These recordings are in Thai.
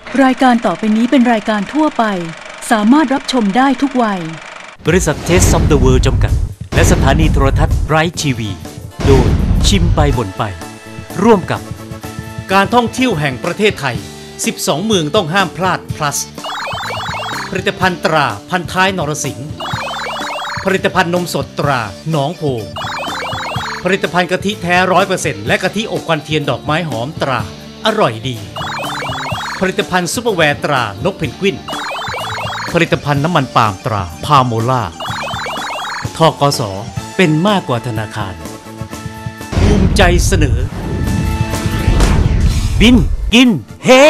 รายการต่อไปนี้เป็นรายการทั่วไปสามารถรับชมได้ทุกวัยบริษัทเทสซัมเดอะเวิลด์จำกัดและสถานีโทรทัศน์ไบรท์ทีวีโดยชิมไปบ่นไปร่วมกับการท่องเที่ยวแห่งประเทศไทย12เมืองต้องห้ามพลาด plus ผลิตภัณฑ์ตราพันท้ายนรสิงห์ผลิตภัณฑ์นมสดตราหนองโพผลิตภัณฑ์กะทิแท้ 100% และกะทิอบควันเทียนดอกไม้หอมตราอร่อยดีผลิตภัณฑ์ซุปเปอร์แวร์ตรานกเพนกวินผลิตภัณฑ์น้ำมันปาล์มตราพาโมล่าทกส.เป็นมากกว่าธนาคารภูมิใจเสนอบินกินเฮ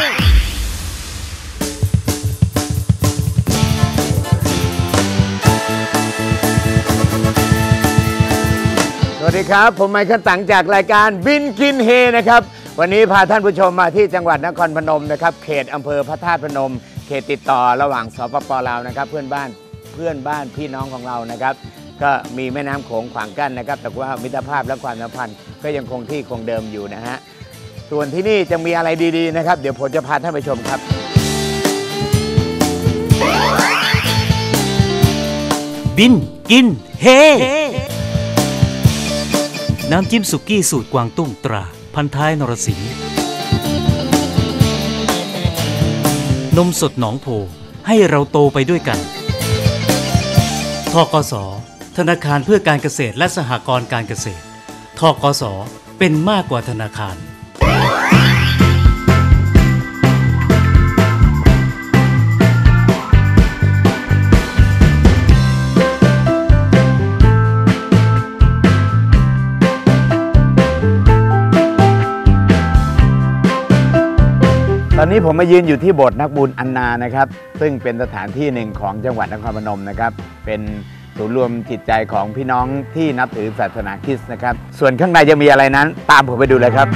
สวัสดีครับผมไมเคิลตังจากรายการบินกินเฮนะครับวันนี้พาท่านผู้ชมมาที่จังหวัดนครพนมนะครับเขตอำเภอพระธาตุพนมเขตติดต่อระหว่างสปป.ลาวนะครับเพื่อนบ้านพี่น้องของเรานะครับก็มีแม่น้ำโขงขวางกั้นนะครับแต่ว่ามิตรภาพและความสัมพันธ์ก็ยังคงที่คงเดิมอยู่นะฮะส่วนที่นี่จะมีอะไรดีๆนะครับเดี๋ยวผมจะพาท่านไปชมครับบินกินเฮน้ำจิ้มสุกี้สูตรกวางตุ้งตราพันท้ายนรสิงห์นมสดหนองโพให้เราโตไปด้วยกันทกส.ธนาคารเพื่อการเกษตรและสหกรณ์การเกษตรทกส.เป็นมากกว่าธนาคารตอนนี้ผมมายืนอยู่ที่โบสถ์นักบุญอันนานะครับซึ่งเป็นสถานที่หนึ่งของจังหวัดนครพนมนะครับเป็นศูนย์รวมจิตใจของพี่น้องที่นับถือศาสนาคริสต์นะครับส่วนข้างในจะมีอะไรนั้นตามผมไปดูเลยครับ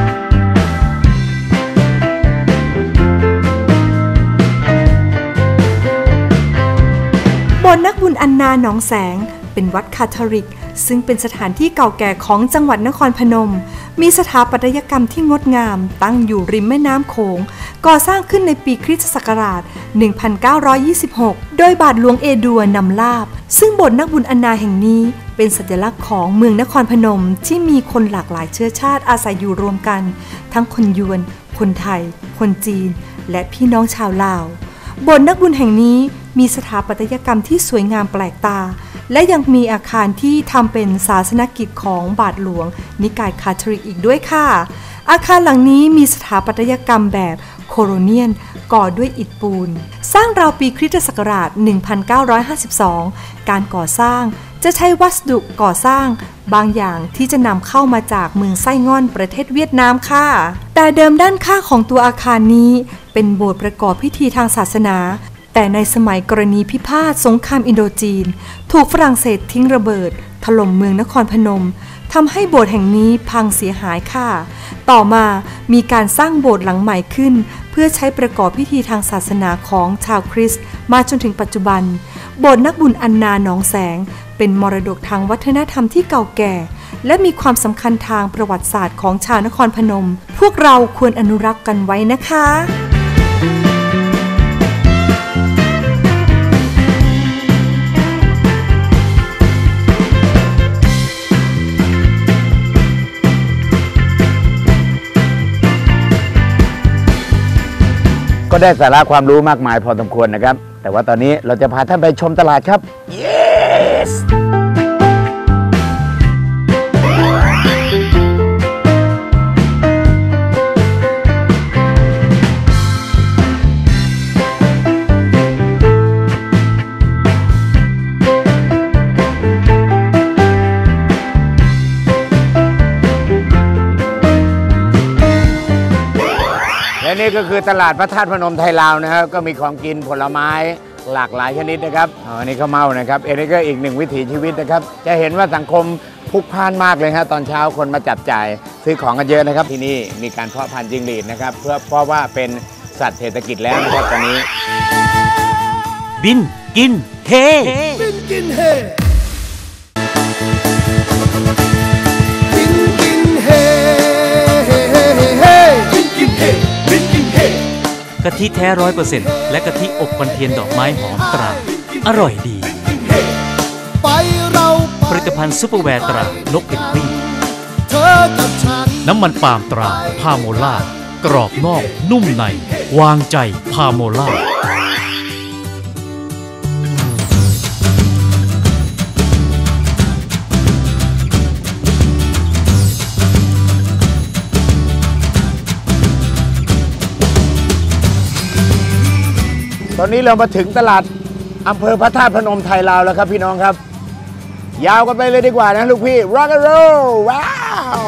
โบสถ์นักบุญอันนาหนองแสงเป็นวัดคาทอลิกซึ่งเป็นสถานที่เก่าแก่ของจังหวัดนครพนมมีสถาปัตยกรรมที่งดงามตั้งอยู่ริมแม่น้ำโขงก่อสร้างขึ้นในปีคริสตศักราช 1926 โดยบาทหลวงเอดัวนำลาบซึ่งโบสถ์นักบุญอันนาแห่งนี้เป็นสัญลักษณ์ของเมืองนครพนมที่มีคนหลากหลายเชื้อชาติอาศัยอยู่รวมกันทั้งคนยวนคนไทยคนจีนและพี่น้องชาวลาวโบสถ์นักบุญแห่งนี้มีสถาปัตยกรรมที่สวยงามแปลกตาและยังมีอาคารที่ทำเป็นศาสนกิจของบาทหลวงนิกายคาทอลิกอีกด้วยค่ะอาคารหลังนี้มีสถาปัตยกรรมแบบโคโลเนียลก่อด้วยอิฐปูนสร้างราวปีคริสตศักราช 1952 การก่อสร้างจะใช้วัสดุก่อสร้างบางอย่างที่จะนำเข้ามาจากเมืองไส้ง่อนประเทศเวียดนามค่ะแต่เดิมด้านข้างของตัวอาคารนี้เป็นโบสถ์ประกอบพิธีทางศาสนาแต่ในสมัยกรณีพิพาทสงครามอินโดจีนถูกฝรั่งเศสทิ้งระเบิดถล่มเมืองนครพนมทำให้โบสถ์แห่งนี้พังเสียหายค่ะต่อมามีการสร้างโบสถ์หลังใหม่ขึ้นเพื่อใช้ประกอบพิธีทางศาสนาของชาวคริสต์มาจนถึงปัจจุบันโบสถ์นักบุญอันนาหนองแสงเป็นมรดกทางวัฒนธรรมที่เก่าแก่และมีความสำคัญทางประวัติศาสตร์ของชาวนครพนมพวกเราควรอนุรักษ์กันไว้นะคะก็ได้สาระความรู้มากมายพอสมควรนะครับแต่ว่าตอนนี้เราจะพาท่านไปชมตลาดครับ yes! และนี่ก็คือตลาดพระธาตุพนมไทยลาวนะครับก็มีของกินผลไม้หลากหลายชนิดนะครับอันนี้ข้าวเม่านะครับอันนี้ก็อีกหนึ่งวิถีชีวิตนะครับจะเห็นว่าสังคมพลุกพล่านมากเลยฮะตอนเช้าคนมาจับจ่ายซื้อของกันเยอะนะครับที่นี่มีการเพาะพันธุ์จิ้งหรีดนะครับเพราะว่าเป็นสัตว์เศรษฐกิจแล้วนะครับตอนนี้บินกินเฮบินกินเฮกะทิแท้ 100% และกะทิอบควันเทียนดอกไม้หอมตราอร่อยดีผลิตภัณฑ์ซุปเปอร์แวร์ตรานกเพนกวินน้ำมันปาล์มตราพาโมล่ากรอบนอกนุ่มในวางใจพาโมล่าตอนนี้เรามาถึงตลาดอำเภอพระธาตุพนมไทยลาวแล้วครับพี่น้องครับยาวกันไปเลยดีกว่านะลูกพี่ rock and roll ว้าว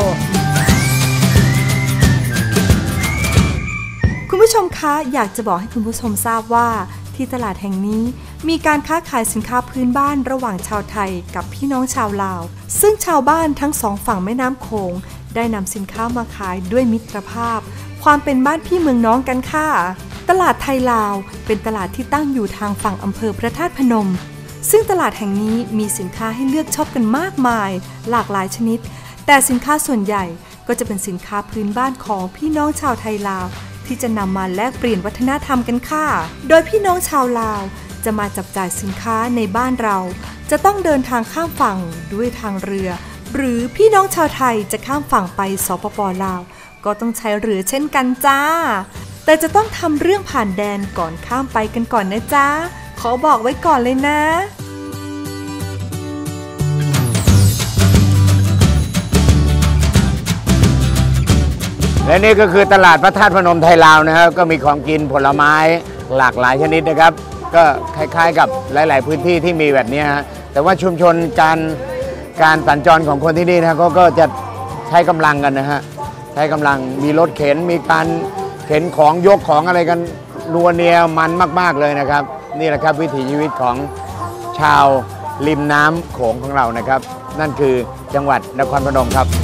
คุณผู้ชมคะอยากจะบอกให้คุณผู้ชมทราบว่าที่ตลาดแห่งนี้มีการค้าขายสินค้าพื้นบ้านระหว่างชาวไทยกับพี่น้องชาวลาวซึ่งชาวบ้านทั้งสองฝั่งแม่น้ำโขงได้นำสินค้ามาขายด้วยมิตรภาพความเป็นบ้านพี่เมืองน้องกันค่ะตลาดไทยลาวเป็นตลาดที่ตั้งอยู่ทางฝั่งอำเภอพระธาตุพนมซึ่งตลาดแห่งนี้มีสินค้าให้เลือกช็อปกันมากมายหลากหลายชนิดแต่สินค้าส่วนใหญ่ก็จะเป็นสินค้าพื้นบ้านของพี่น้องชาวไทยลาวที่จะนำมาแลกเปลี่ยนวัฒนธรรมกันค่ะโดยพี่น้องชาวลาวจะมาจับจ่ายสินค้าในบ้านเราจะต้องเดินทางข้ามฝั่งด้วยทางเรือหรือพี่น้องชาวไทยจะข้ามฝั่งไปสปป.ลาวก็ต้องใช้เรือเช่นกันจ้าแต่จะต้องทำเรื่องผ่านแดนก่อนข้ามไปกันก่อนนะจ๊ะขอบอกไว้ก่อนเลยนะและนี่ก็คือตลาดพระธาตุพนมไทยลาวนะครับก็มีของกินผลไม้หลากหลายชนิดนะครับก็คล้ายๆกับหลายๆพื้นที่ที่มีแบบนี้ฮะแต่ว่าชุมชนการสัญจรของคนที่นี่นะก็จะใช้กำลังกันนะฮะใช้กำลังมีรถเข็นมีการเข็นของยกของอะไรกันนัวเนียมันมากๆเลยนะครับนี่แหละครับวิถีชีวิตของชาวริมน้ำโขงของเรานะครับนั่นคือจังหวัดนครพนมครับ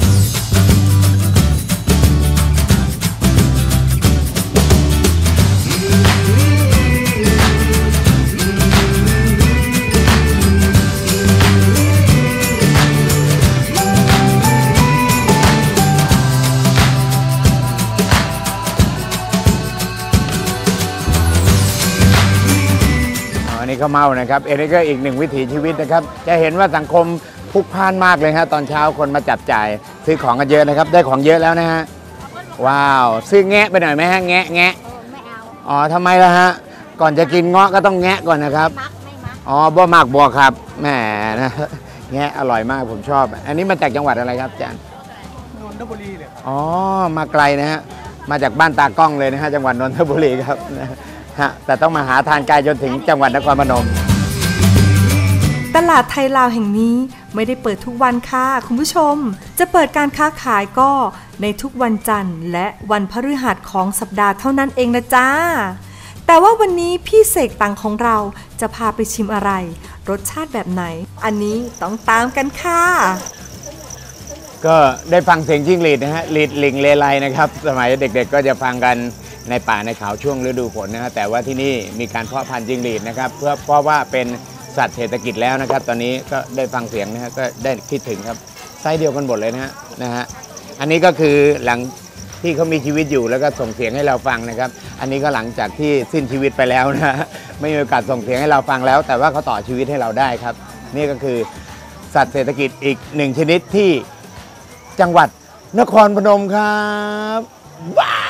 ข้าวเม่านะครับอันนี้ก็อีกหนึ่งวิถีชีวิตนะครับจะเห็นว่าสังคมพลุกพล่านมากเลยฮะตอนเช้าคนมาจับจ่ายซื้อของกันเยอะนะครับได้ของเยอะแล้วนะฮะว้าวซื้อแงะไปหน่อยไหมฮะแงะไม่เอาอ๋อทำไมล่ะฮะก่อนจะกินเงาะก็ต้องแงะก่อนนะครับอ๋อบ่มากบัวครับแหมนะแงะอร่อยมากผมชอบอันนี้มาจากจังหวัดอะไรครับอาจารย์นนทบุรีเลยอ๋อมาไกลนะฮะมาจากบ้านตากล้องเลยนะฮะจังหวัดนนทบุรีครับแต่ต้องมาหาทานไกลจนถึงจังหวัดนครพนมตลาดไทยลาวแห่งนี้ไม่ได้เปิดทุกวันค่ะคุณผู้ชมจะเปิดการค้าขายก็ในทุกวันจันทร์และวันพฤหัสของสัปดาห์เท่านั้นเองนะจ้าแต่ว่าวันนี้พี่เสกตังของเราจะพาไปชิมอะไรรสชาติแบบไหนอันนี้ต้องตามกันค่ะก็ได้ฟังเสียงจิ้งหรีดนะฮะหรีดลิงเลไลนะครับสมัยเด็กๆก็จะฟังกันในป่าในเขาช่วงฤดูฝนนะฮะแต่ว่าที่นี่มีการเพาะพันธุ์จิ้งหรีดนะครับเพราะว่าเป็นสัตว์เศรษฐกิจแล้วนะครับตอนนี้ก็ได้ฟังเสียงนะฮะก็ได้คิดถึงครับไซส์เดียวกันหมดเลยนะฮะอันนี้ก็คือหลังที่เขามีชีวิตอยู่แล้วก็ส่งเสียงให้เราฟังนะครับอันนี้ก็หลังจากที่สิ้นชีวิตไปแล้วนะไม่มีโอกาสส่งเสียงให้เราฟังแล้วแต่ว่าเขาต่อชีวิตให้เราได้ครับนี่ก็คือสัตว์เศรษฐกิจอีกหนึ่งชนิดที่จังหวัดนครพนมครับว้าว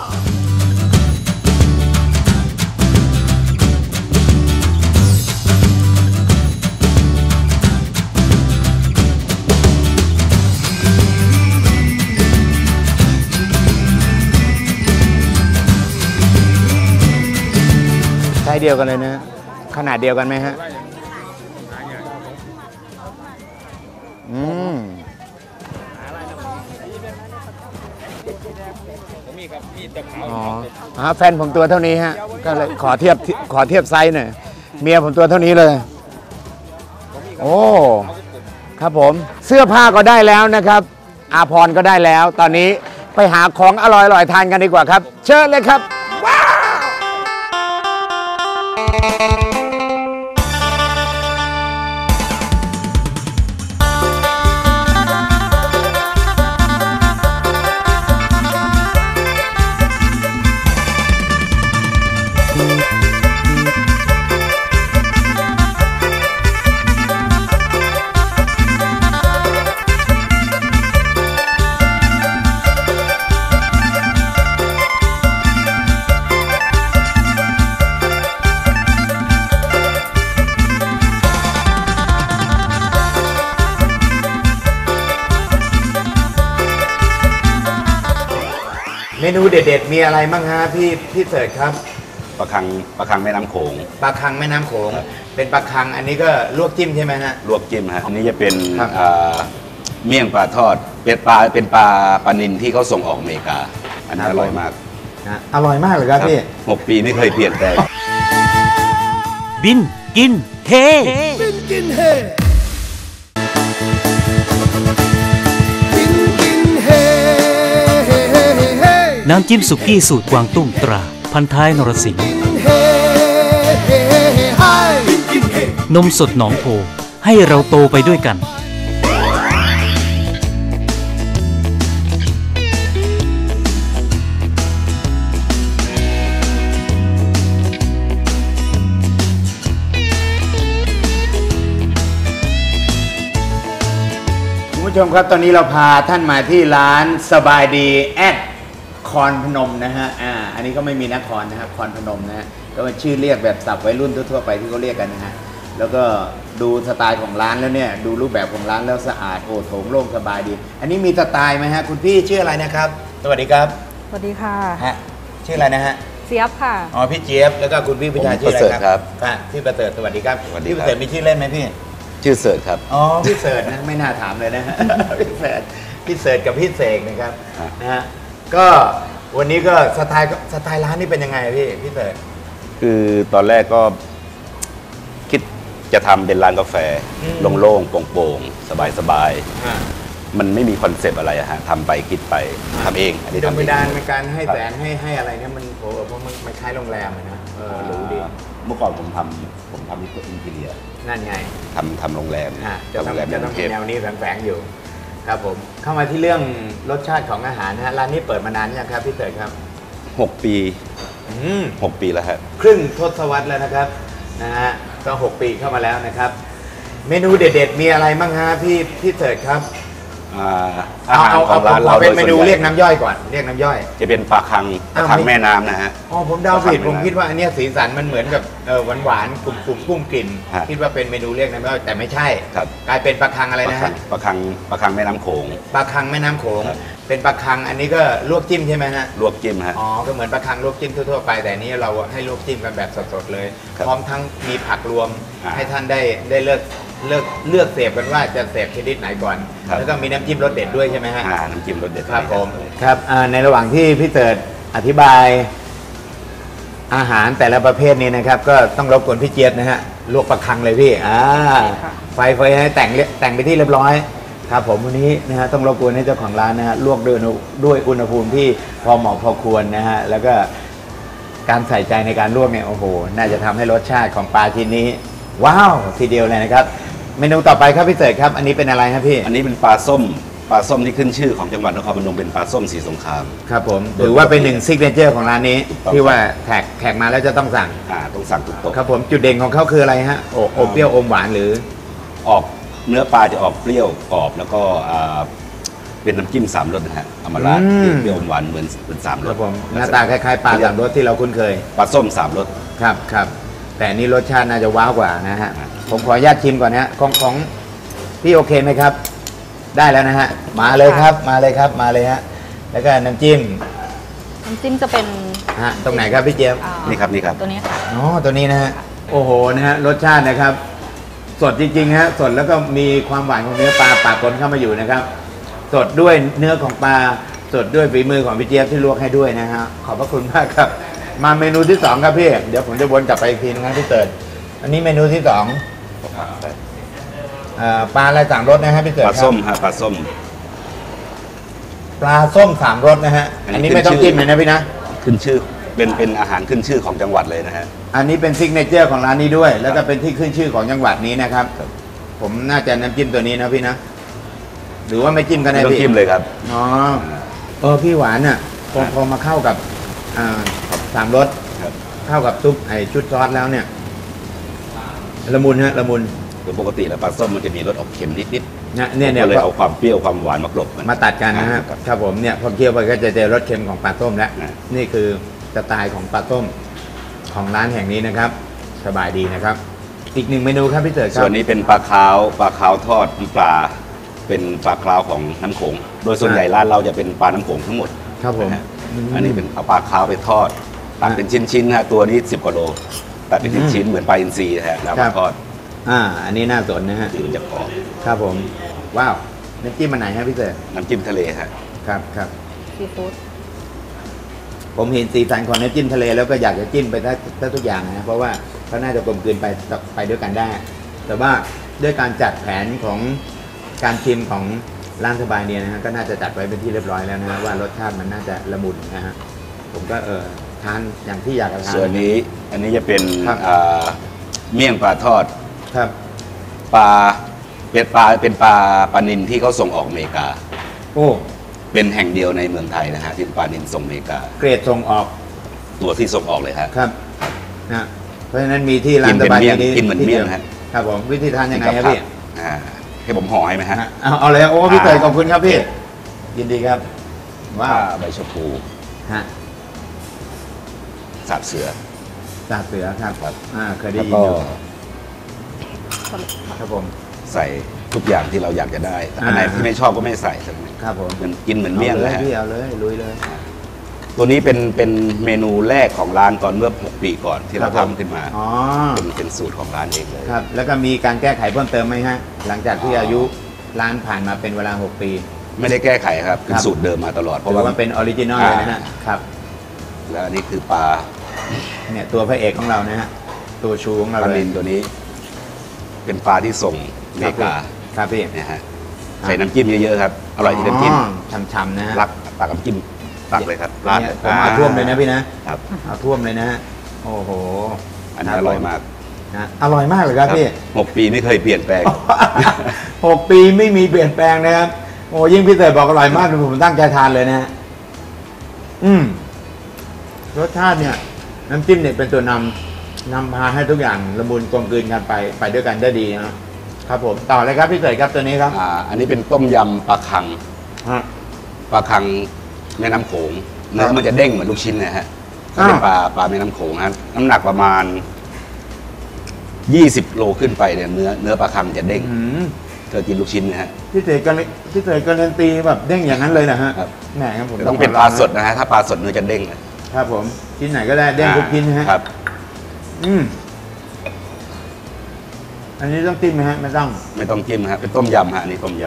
ไซส์เดียวกันเลยนะขนาดเดียวกันไหมฮะอ๋อแฟนผมตัวเท่านี้ฮะก็เลยขอเทียบไซส์หน่อยเมียผมตัวเท่านี้เลยโอ้ครับผมเสื้อผ้าก็ได้แล้วนะครับอาภรณ์ก็ได้แล้วตอนนี้ไปหาของอร่อยๆทานกันดีกว่าครับเชิญเลยครับนูเด็ดๆมีอะไรบ้างฮะพี่เสิร์ชครับปลาคังแม่น้ำโขงปลาคังแม่น้ำโขงเป็นปลาคังอันนี้ก็ลวกจิ้มใช่ไหมฮะลวกจิ้มฮะอันนี้จะเป็นเมี่ยงปลาทอดเป็นปลานิลที่เขาส่งออกอเมริกาอันนี้อร่อยมากอร่อยมากเลยครับพี่ 6 ปีไม่เคยเปลี่ยนแปลงบินกินเฮบินกินเฮน้ำจิ้มสุกี้สูตรกวางตุ้งตราพันท้ายนรสิงห์นมสดหนองโพให้เราโตไปด้วยกันคุณผู้ชมครับตอนนี้เราพาท่านมาที่ร้านสบายดีแอดคอนพนมนะฮะอันนี้ก็ไม่มีนครนะครับคอนพนมนะฮะก็เป็นชื่อเรียกแบบศัพท์วัยรุ่นทั่วๆไปที่เขาเรียกกันนะฮะแล้วก็ดูสไตล์ของร้านแล้วเนี่ยดูรูปแบบของร้านแล้วสะอาดโถงโล่งสบายดีอันนี้มีสไตล์ไหมฮะคุณพี่ชื่ออะไรนะครับสวัสดีครับสวัสดีค่ะฮะชื่ออะไรนะฮะเจี๊ยบค่ะอ๋อพี่เจี๊ยบแล้วก็คุณพี่ผู้ชายชื่ออะไรครับพี่ประเสริฐสวัสดีครับพี่ประเสริฐมีชื่อเล่นไหมพี่ชื่อเสิร์ชครับอ๋อพี่เสิร์ชนะไม่น่าถามเลยนะฮะพี่เสิร์ชกับพี่เสกนะครับนะฮะก็วันนี้ก็สไตล์ร้านนี่เป็นยังไงพี่เต๋อคือตอนแรกก็คิดจะทำเป็นร้านกาแฟโล่งๆโปร่งๆสบายๆมันไม่มีคอนเซปต์อะไรฮะทำไปคิดไปทำเองอันนี้ธรรมดาในการให้แสงให้อะไรเนี่ยมันโหเพราะมันคล้ายโรงแรมนะหรูดีเมื่อก่อนผมทำที่ตัวอินทีเรียนั่นไงทำโรงแรมจะต้องมีแนวนี้แฝงอยู่ครับผมเข้ามาที่เรื่องรสชาติของอาหารนะฮะร้านนี้เปิดมานานยังครับพี่เต๋อครับ 6 ปี6 ปีแล้วครับครึ่งทศวรรษแล้วนะครับนะฮะก็6 ปีเข้ามาแล้วนะครับเมนูเด็ดๆมีอะไรบ้างฮะพี่เต๋อครับอาหารของร้านเราเป็นเมนูเรียกน้ำย่อยก่อนเรียกน้ำย่อยจะเป็นปลาคังแม่น้ำนะฮะอ๋อผมเดาผิดผมคิดว่าอันนี้สีสันมันเหมือนกับหวานๆกลุ่มกุ้งกลิ่นคิดว่าเป็นเมนูเรียกน้ำย่อยแต่ไม่ใช่กลายเป็นปลาคังอะไรนะฮะปลาคังแม่น้ำโขงปลาคังแม่น้ำโขงเป็นปลาคังอันนี้ก็ลวกจิ้มใช่ไหมฮะลวกจิ้มฮะอ๋อก็เหมือนปลาคังลวกจิ้มทั่วๆไปแต่นี้เราให้ลวกจิ้มกันแบบสดๆเลยพร้อมทั้งมีผักรวมให้ท่านได้เลือกเสพกันว่าจะเสพชนิดไหนก่อนแล้วก็มีน้ำจิ้มรสเด็ดด้วยใช่ไหมฮะน้ำจิ้มรสเด็ดครับผมครับในระหว่างที่พี่เติร์ดอธิบายอาหารแต่ละประเภทนี้นะครับก็ต้องรบกวนพี่เจี๊ยบนะฮะลวกปลาคังเลยพี่ไฟให้แต่งไปที่เรียบร้อยครับผมวันนี้นะฮะต้องรบกวนให้เจ้าของร้านนะฮะลวกด้วยอุณหภูมิที่พอเหมาะพอควรนะฮะแล้วก็การใส่ใจในการลวกเนี่ยโอ้โหน่าจะทำให้รสชาติของปลาชิ้นนี้ว้าวทีเดียวเลยนะครับเมนูต่อไปครับพี่เต๋อครับอันนี้เป็นอะไรครับพี่อันนี้เป็นปลาส้มที่ขึ้นชื่อของจังหวัดนครพนมเป็นปลาส้มสีสงครามครับผมถือว่าเป็นหนึ่งซิกเนเจอร์ของร้านนี้ที่ว่าแขกมาแล้วจะต้องสั่งต้องสั่งทุกโต๊ะครับผมจุดเด่นของเขาคืออะไรฮะอมเปรี้ยวอมหวานหรือออกเนื้อปลาจะออกเปรี้ยวกรอบแล้วก็เป็นน้ำจิ้ม3 รสนะฮะเอามาราดเปรี้ยวอมหวานเหมือน3 รสครับผมหน้าตาคล้ายๆปลา3 รสที่เราคุ้นเคยปลาส้ม3 รสครับแต่นี่รสชาติน่าจะว้าวกว่านะฮะผมขออนุญาตชิมก่อนนะของพี่โอเคไหมครับได้แล้วนะฮะมาเลยครับมาเลยฮะแล้วก็น้ำจิ้มจะเป็นตรงไหนครับพี่เจี๊ยบนี่ครับตัวนี้ค่ะอ๋อตัวนี้นะฮะโอ้โหนะฮะรสชาตินะครับสดจริงๆฮะสดแล้วก็มีความหวานของเนื้อปลาปะปนเข้ามาอยู่นะครับสดด้วยเนื้อของปลาสดด้วยฝีมือของพี่เจี๊ยบที่ลวกให้ด้วยนะฮะขอบพระคุณมากครับมาเมนูที่2ครับพี่เดี๋ยวผมจะวนกลับไปอีกทีนึงนะพี่เติร์ดอันนี้เมนูที่2ปลาอะไร3 รสนะฮะพี่เติร์ดปลาส้มฮะปลาส้ม 3 รสนะฮะอันนี้ไม่ต้องจิ้มเลยนะพี่นะขึ้นชื่อเป็นอาหารขึ้นชื่อของจังหวัดเลยนะฮะอันนี้เป็นซิกเนเจอร์ของร้านนี้ด้วยแล้วก็เป็นที่ขึ้นชื่อของจังหวัดนี้นะครับผมน่าจะน้ำจิ้มตัวนี้นะพี่นะหรือว่าไม่จิ้มกันได้พี่ต้องจิ้มเลยครับอ๋อพี่หวานอ่ะพอมาเข้ากับ3 รสเข้ากับซุปชุดซอสแล้วเนี่ยละมุนฮะละมุนโดยปกติแล้วปลาส้มมันจะมีรสออกเค็มนิดๆเนี่ยเลยเอาความเปรี้ยวความหวานมากลบมาตัดกันนะฮะครับผมเนี่ยพอเคี่ยวไปก็จะเจอรสเค็มของปลาส้มแล้วนี่คือสไตล์ของปลาส้มของร้านแห่งนี้นะครับสบายดีนะครับอีก1 เมนูครับพี่เต๋อครับส่วนนี้เป็นปลาคาวทอดน้ำปลาเป็นปลาคาวของน้ำโขงโดยส่วนใหญ่ร้านเราจะเป็นปลาน้ำโขงทั้งหมดครับผมอันนี้เป็นเอาปลาขาวไปทอดตัดเป็นชิ้นๆฮะตัวนี้10 กว่าโลตัดเป็นชิ้นๆเหมือนปลาอินทรีนะฮะแล้วมาทอดอันนี้น่าสนนะฮะคือมันจะกรอบครับผมว้าวน้ำจิ้มมันไหนฮะพี่เต๋อน้ำจิ้มทะเลฮะครับครับซีฟู้ดผมเห็นสีสันของน้ำจิ้มทะเลแล้วก็อยากจะจิ้มไปได้ทุกอย่างนะเพราะว่าเขาน่าจะกลมกลืนไปด้วยกันได้ แต่ว่าด้วยการจัดแผนของการชิมของร้านสบายเนี่ยนะฮะก็น่าจะจัดไว้เป็นที่เรียบร้อยแล้วนะฮะว่ารสชาติมันน่าจะละมุนนะฮะผมก็ทานอย่างที่อยากจะทานส่วนนี้อันนี้จะเป็นครับเมี่ยงปลาทอดครับปลาเป็นปลานิลที่เขาส่งออกอเมริกาโอ้เป็นแห่งเดียวในเมืองไทยนะฮะที่ปลานิลส่งอเมริกาเกรดส่งออกตัวที่ส่งออกเลยฮะครับนะเพราะฉะนั้นมีที่ร้านสบายกินเหมือนเมี่ยงฮะครับผมวิธีทานยังไงครับพี่ให้ผมห่อให้ไหมฮะเอาเลยโอ้พี่เตยขอบคุณครับพี่ยินดีครับว้าวใบชะพูฮะสาบเสือสาบเสือครับครับเคยได้แล้วยินก็อยู่ครับผมใส่ทุกอย่างที่เราอยากจะได้แต่อันไหนที่ไม่ชอบก็ไม่ใส่ใช่ไหมครับผมมันกินเหมือนเมี่ยงอาเลเลยยฮะพี่เอาเลยลุยเลยตัวนี้เป็นเมนูแรกของร้านตอนเมื่อ6 ปีก่อนที่เราครับผมทำขึ้นมาอ๋อเป็นสูตรของร้านเองเลยครับแล้วก็มีการแก้ไขเพิ่มเติมไหมฮะหลังจากที่อายุร้านผ่านมาเป็นเวลา6 ปีไม่ได้แก้ไขครับเป็นครับสูตรเดิมมาตลอดเพถืราะอว่าว่าเป็นออริจินอลเลยนะฮะครับแล้วอันนี้คือปลาเนี่ยตัวพระเอกของเรานะฮะตัวชูของเราปลาเลนิยลตัวนี้ เป็นปลาที่ส่งอเมริกาครับพี่เนี่ยฮะใส่น้ำจิ้มเยอะๆครับอร่อยที่น้ำจิ้มช่ำๆนะฮะรักตักน้ำจิ้มตักเลยครับราดเนี่ยผมเอาท่วมเลยนะพี่นะครับ เอาท่วมเลยนะฮะโอ้โหอันนี้อร่อยมากนะอร่อยมากเลยครับพี่ 6 ปีไม่เคยเปลี่ยนแปลง 6 ปีไม่มีเปลี่ยนแปลงนะครับโอ้ยิ่งพี่เตยบอกอร่อยมากผมตั้งใจทานเลยนะฮะรสชาติเนี่ย น้ำจิ้มเนี่ยเป็นตัวนำพาให้ทุกอย่างละมุนกลมกลืนกันไปด้วยกันได้ดีนะครับผมต่อเลยครับพี่เตยครับตัวนี้ครับอันนี้เป็นต้มยำปลาคังฮะปลาคังแม่น้ำโขงเนื้อมันจะเด้งเหมือนลูกชิ้นนะฮะก็เป็นปลาแม่น้ำโขงฮะน้ำหนักประมาณ20 โลขึ้นไปเนี่ยเนื้อปลาคังจะเด้งเธอกินลูกชิ้นนะฮะพี่เตยการันตีแบบเด้งอย่างนั้นเลยนะฮะครับแหมครับผมต้องเป็นปลาสดนะฮะถ้าปลาสดเนื้อจะเด้งเลยครับผมชิ้นไหนก็ได้เด้งทุกชิ้นนะฮะครับอันนี้ต้องจิ้มไหมฮะไม่ต้องไม่ต้องจิ้มฮะเป็นต้มยำฮะอันนี่ต้มย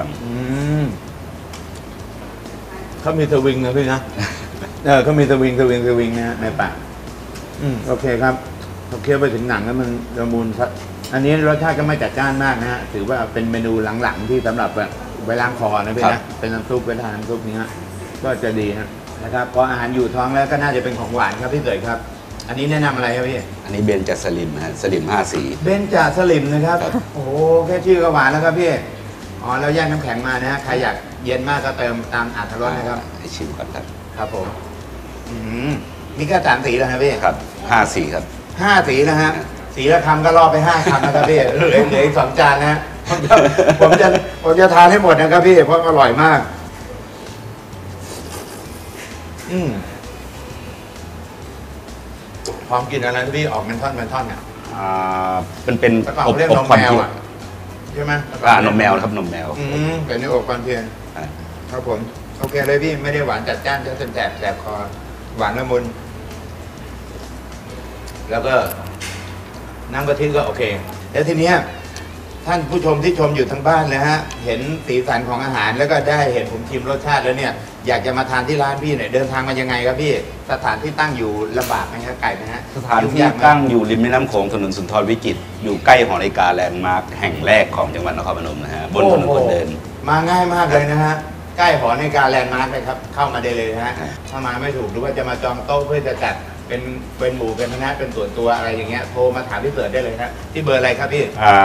เขามีสวิงนะพี่นะ เขามีสวิงนะฮะในปากโอเคครับพอเคี้ยวไปถึงหนังแล้วมันละมุนครับอันนี้รสชาติก็ไม่จัดจ้านมากนะฮะถือว่าเป็นเมนูหลังๆที่สำหรับแบบไว้ล้างคอนะพี่นะเป็นน้ำซุปไว้ทานน้ำซุปนี้ฮะก็จะดีนะครับพออาหารอยู่ท้องแล้วก็น่าจะเป็นของหวานครับพี่เต๋อครับ อันนี้แนะนำอะไรครับพี่ำอันนี้เบนจัสลิมฮะสลิม5 สีเบนจาสลิมนะครับครับโอ้โหแค่ชื่อก็หวานแล้วครับพี่อ๋อแล้วแยกน้ำแข็งมานะฮะใครอยากเย็นมากก็เติมตามอรรถรสนะครับให้ชิมก่อนครับครับผมมีแค่3 สีแล้วนะพี่ครับ5 สีครับ 5 สีนะฮะสีละคำก็ล่อไป5 คำนะครับพี่เหลืออีก2 จานนะฮะผมจะทานให้หมดนะครับพี่เพราะอร่อยมากพร้อมกินอะไรพี่ออกเป็นท่อนเนี่ยเป็นแต่ก่อนอบเขาเรียกอบนมควันแมวเทียอ่ะใช่ไหมนมแมวครับนมแมวเป็นนี่อบควันเทียนอ่าครับผมโอเคเลยพี่ไม่ได้หวานจัดจ้านจนแสบคอหวานละมุนแล้วก็น้ำกะทิก็โอเคแล้วทีเนี้ยท่านผู้ชมที่ชมอยู่ทางบ้านเลยฮะเห็นสีสันของอาหารแล้วก็ได้เห็นผมชิมรสชาติแล้วเนี่ยอยากจะมาทานที่ร้านพี่เนี่ยเดินทางมายังไงครับพี่สถานที่ตั้งอยู่ลำบากไหมครับไกลไหมฮะสถานที่ตั้งอยู่ริมแม่น้ำโขงถนนสุนทรวิจิตรอยู่ใกล้หอนาฬิกาแลนด์มาร์คแห่งแรกของจังหวัดนครพนมนะฮะบนถนนคนเดินมาง่ายมากเลยนะฮะใกล้หอนาฬิกาแลนด์มาร์คเลยครับเข้ามาได้เลยนะฮะถ้ามาไม่ถูกหรือว่าจะมาจองโต๊ะเพื่อจะจัดเป็นหมู่เป็นคณะเป็นส่วนตัวอะไรอย่างเงี้ยโทรมาถามพี่เสิร์ชได้เลยครับที่เบอร์อะไรครับพี่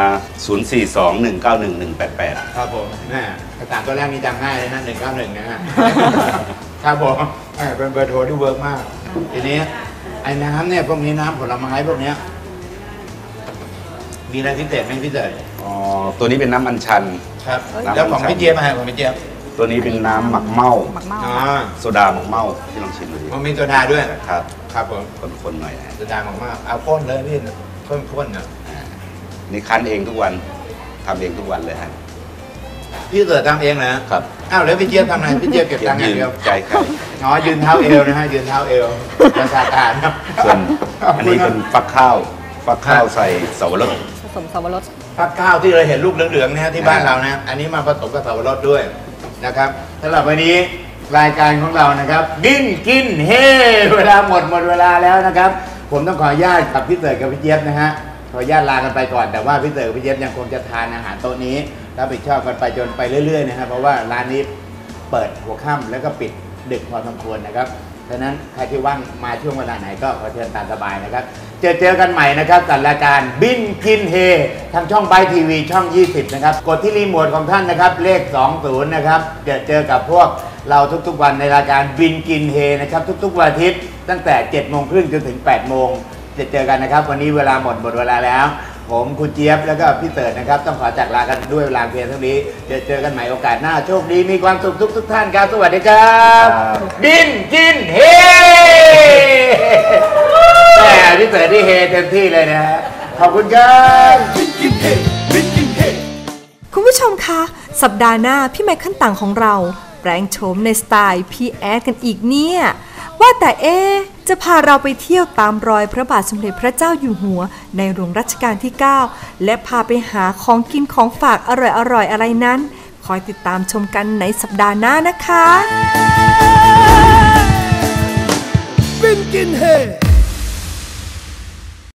042191188 ครับผมภาษาตัวแรกนี่จำง่ายเลยนะ191นะฮะ ครับผมเป็นเบอร์โทรที่เวิร์กมากทีนี้ไอ้น้ำเนี่ยพวกนี้น้ำผลไม้พวกเนี้ยมีอะไรพิเศษไหมพี่เสิร์ชตัวนี้เป็นน้ำอัญชันครับน้ำแล้วของพี่เจี๊ยบมาของพี่เจี๊ยบตัวนี้เป็นน้ำหมักเม่าหมักเมาอ๋อโซดาหมักเม่าที่ลองชิมดูดิมันมีโซดาด้วยครับครับผมคนๆหน่อยนะโซดามากๆเอาข้นเลยพี่ข้นๆนะนี่คั้นเองทุกวันทำเองทุกวันเลยฮะพี่พี่เสือทำเองนะครับ อ้าวแล้วพี่เจี๊ยบทำไงพี่เจี๊ยบเก็บตังค์อย่างเดียวใจไข่อ๋อยืนเท้าเอวนะฮะยืนเท้าเอวประชาการครับส่วนอันนี้เป็นฟักข้าวใส่เสาวรสผสมสับปะรดฟักข้าวที่เราเห็นลูกเหลืองๆนะฮะที่บ้านเรานะอันนี้มาผสมกับสับปะรดด้วยนะครับสำหรับวันนี้รายการของเรานะครับดิ้นกินเฮเวลาหมดเวลาแล้วนะครับผมต้องขออนุญาตกับพี่เต๋อกับพี่เจี๊ยบนะฮะขออนุญาตลากันไปก่อนแต่ว่าพี่เต๋อกับพี่เจี๊ยบยังคงจะทานอาหารโต๊ะนี้รับผิดชอบกันไปจนไปเรื่อยๆนะครับเพราะว่าร้านนี้เปิดหัวค่ำแล้วก็ปิดดึกพอสมควรนะครับฉะนั้นใครที่ว่างมาช่วงเวลาไหนก็ขอเชิญตามสบายนะครับเจอกันใหม่นะครับกับรายการบินกินเฮทางช่องไบทีวีช่อง 20นะครับกดที่รีโมทของท่านนะครับเลข20นะครับเจอกับพวกเราทุกๆวันในรายการบินกินเฮนะครับทุกๆวันอาทิตย์ตั้งแต่7:30จนถึง8:00เจอกันนะครับวันนี้เวลาหมดเวลาแล้วผมคุณเจี๊ยบแล้วก็พี่เติร์ดนะครับต้องขอจากลากันด้วยเวลาเพียงเท่านี้เจอกันใหม่โอกาสหน้าโชคดีมีความสุขทุกท่านครับสวัสดีครับบินกินเฮแต่พี่เติร์ดที่เฮเต็มที่เลยนะฮะขอบคุณครับคุณผู้ชมคะสัปดาห์หน้าพี่ไมเคิลต่างของเราแปลงโฉมในสไตล์พี่แอดกันอีกเนี่ยว่าแต่จะพาเราไปเที่ยวตามรอยพระบาทสมเด็จพระเจ้าอยู่หัวในหลวงรัชกาลที่ 9และพาไปหาของกินของฝากอร่อยๆอะไรนั้นคอยติดตามชมกันในสัปดาห์หน้านะคะบินกินเฮ